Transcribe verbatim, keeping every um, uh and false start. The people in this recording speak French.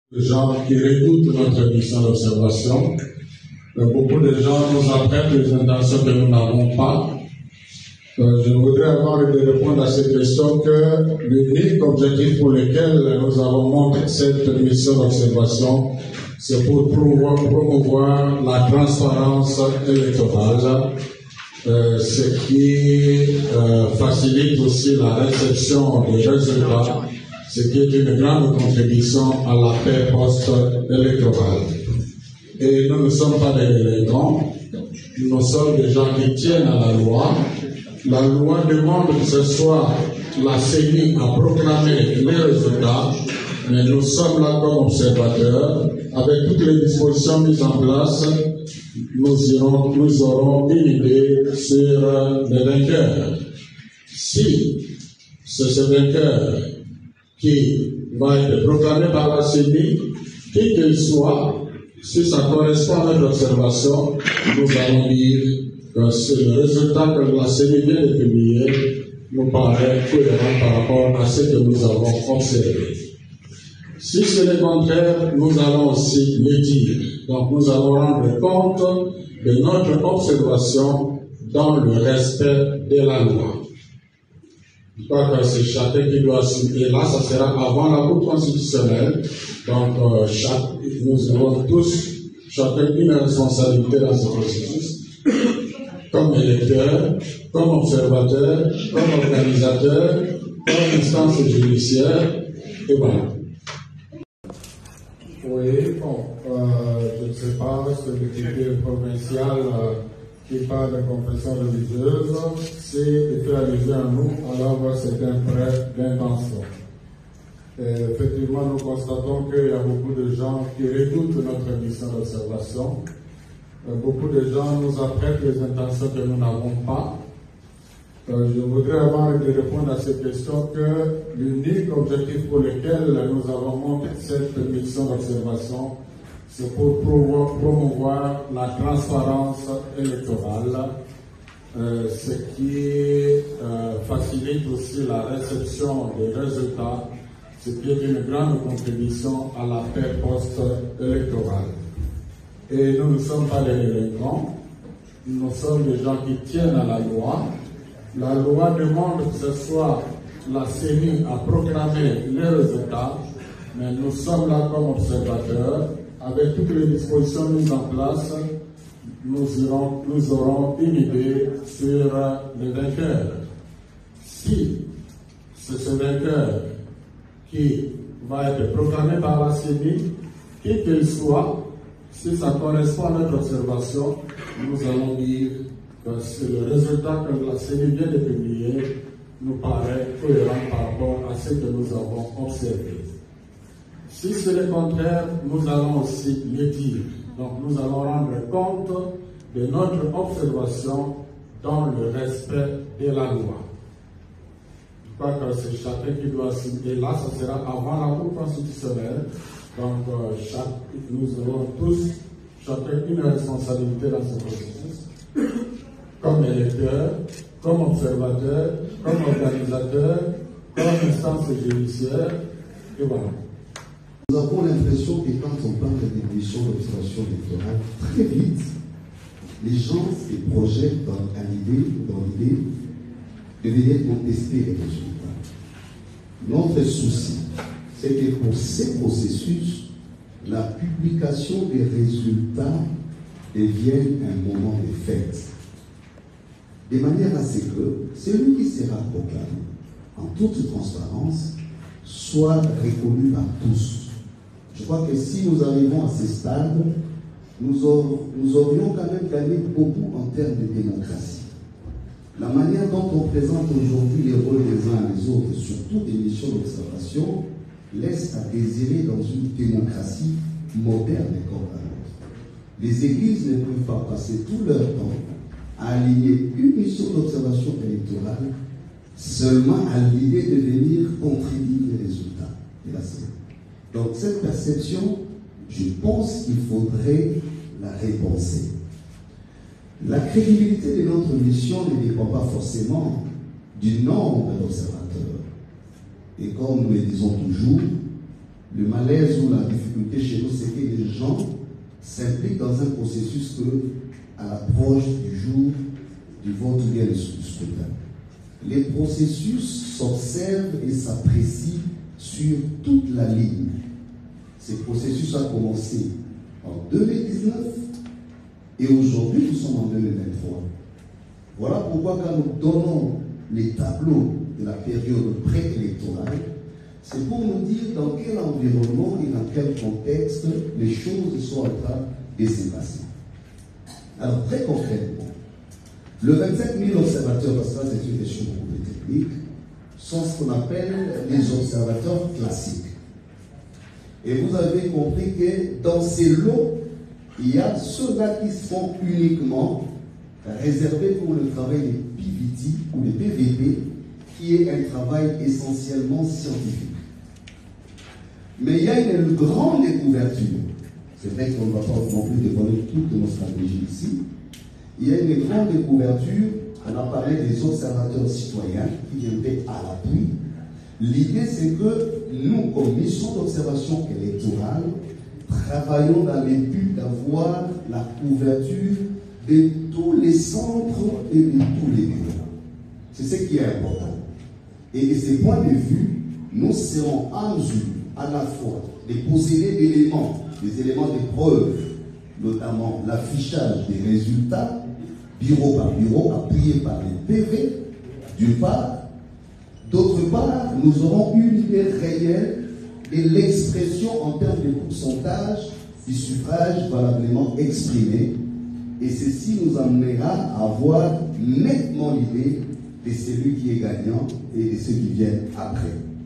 de gens qui redoutent notre mission d'observation. Beaucoup de gens nous apprêtent les intentions que nous n'avons pas. Euh, je voudrais avoir de répondre à ces questions que l'unique objectif pour lequel nous avons monté cette mission d'observation, c'est pour promouvoir la transparence électorale, euh, ce qui euh, facilite aussi la réception des résultats, ce qui est une grande contribution à la paix post-électorale. Et nous ne sommes pas des délinquants, nous sommes des gens qui tiennent à la loi. La loi demande que ce soit la C E N I à proclamer les résultats, mais nous sommes là comme observateurs. Avec toutes les dispositions mises en place, nous, irons, nous aurons une idée sur les vainqueurs. Si c'est ce vainqueur qui va être proclamé par la C E N I, qui qu'il soit, si ça correspond à notre observation, nous allons dire que c'est le résultat que la C E N I vient de publier nous paraît cohérent par rapport à ce que nous avons observé. Si c'est le contraire, nous allons aussi le dire. Donc nous allons rendre compte de notre observation dans le respect de la loi. Je crois que c'est chacun qui doit assumer. Et là, ça sera avant la Cour constitutionnelle. Donc euh, chaque, nous avons tous, chacun une responsabilité dans ce processus. Comme électeur, comme observateur, comme organisateur, comme instance judiciaire, et voilà. Oui, bon, euh, je ne sais pas, ce député provincial euh, qui parle de confession religieuse, s'il fait allusion à nous, alors c'est un prêt d'intention. Effectivement, nous constatons qu'il y a beaucoup de gens qui redoutent notre mission d'observation. Beaucoup de gens nous apprêtent les intentions que nous n'avons pas. Euh, je voudrais avoir de répondre à ces questions que l'unique objectif pour lequel nous avons monté cette mission d'observation, c'est pour promouvoir la transparence électorale, euh, ce qui euh, facilite aussi la réception des résultats, ce qui est une grande contribution à la paix post-électorale. Et nous ne sommes pas des délinquants, nous sommes des gens qui tiennent à la loi. La loi demande que ce soit la C E N I à proclamer les résultats, mais nous sommes là comme observateurs. Avec toutes les dispositions mises en place, nous, irons, nous aurons une idée sur les vainqueurs. Si c'est ce vainqueur qui va être proclamé par la C E N I, qui qu'il soit, si ça correspond à notre observation, nous allons dire que c'est le résultat que la C E N I vient de publier nous paraît cohérent par rapport à ce que nous avons observé. Si c'est le contraire, nous allons aussi le dire. Donc nous allons rendre compte de notre observation dans le respect de la loi. Je crois que c'est chacun qui doit assumer. Et là, ça sera avant la Cour constitutionnelle. Donc, euh, chaque, nous aurons tous, chacun une responsabilité dans ce processus, comme électeur, comme observateur, comme organisateur, comme instance judiciaire, et voilà. Nous avons l'impression que quand on parle de mission d'observation électorale, très vite, les gens se projettent dans l'idée, dans l'idée de venir contester les résultats. Notre souci, c'est que pour ces processus, la publication des résultats devienne un moment de fête. De manière à ce que celui qui sera proclamé en toute transparence soit reconnu par tous. Je crois que si nous arrivons à ce stade, nous, aur, nous aurions quand même gagné beaucoup en termes de démocratie. La manière dont on présente aujourd'hui les rôles des uns et des autres, surtout des missions d'observation, laisse à désirer dans une démocratie moderne et comme la nôtre. Les églises ne peuvent pas passer tout leur temps à aligner une mission d'observation électorale seulement à l'idée de venir contribuer les résultats de la C E N I. Donc cette perception, je pense qu'il faudrait la repenser. La crédibilité de notre mission ne dépend pas forcément du nombre d'observateurs. Et comme nous le disons toujours, le malaise ou la difficulté difficulté chez nous, c'est que les gens s'impliquent dans un processus que, à l'approche du jour du vote ou bien du scrutin, les processus s'observent et s'apprécient sur toute la ligne. Ce processus a commencé en deux mille dix-neuf et aujourd'hui nous sommes en deux mille vingt-trois. Voilà pourquoi quand nous donnons les tableaux de la période préélectorale, c'est pour nous dire dans quel environnement et dans quel contexte les choses sont en train de se passer. Alors très concrètement, le vingt-sept mille observateurs, parce que ça c'est une question beaucoup technique, sont ce qu'on appelle les observateurs classiques. Et vous avez compris que dans ces lots, il y a ceux-là qui sont uniquement réservés pour le travail des P V T ou des P V P, qui est un travail essentiellement scientifique. Mais il y a une grande couverture. C'est vrai qu'on ne va pas non plus dévoiler toutes nos stratégies ici. Il y a une grande couverture. On a parlé des observateurs citoyens qui viendraient à l'appui. L'idée, c'est que nous, comme mission d'observation électorale, travaillons dans le but d'avoir la couverture de tous les centres et de tous les bureaux. C'est ce qui est important. Et de ce point de vue, nous serons en mesure à la fois de posséder des éléments, des éléments de preuve, notamment l'affichage des résultats, bureau par bureau, appuyé par les P V, d'une part. D'autre part, nous aurons une idée réelle de l'expression en termes de pourcentage du suffrage valablement exprimé. Et ceci nous amènera à avoir nettement l'idée de celui qui est gagnant et de ceux qui viennent après.